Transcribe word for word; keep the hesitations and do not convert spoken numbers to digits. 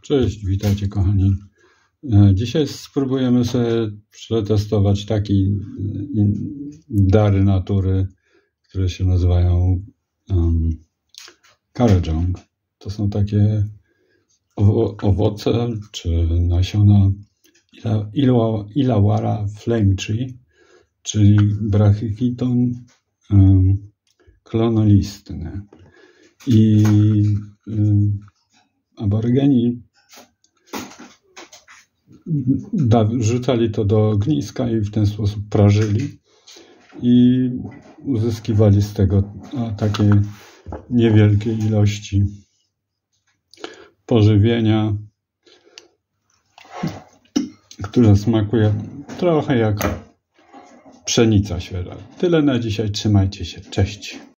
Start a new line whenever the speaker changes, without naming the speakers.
Cześć, witajcie kochani. Dzisiaj spróbujemy sobie przetestować taki dary natury, które się nazywają um, Currajong. To są takie owo owoce czy nasiona ila, ila, Illawarra Flame Tree, czyli Brachychiton um, clonolistny. I um, aborygeni rzucali to do ogniska i w ten sposób prażyli i uzyskiwali z tego takie niewielkie ilości pożywienia, które smakuje trochę jak pszenica świeża. Tyle na dzisiaj, trzymajcie się, cześć.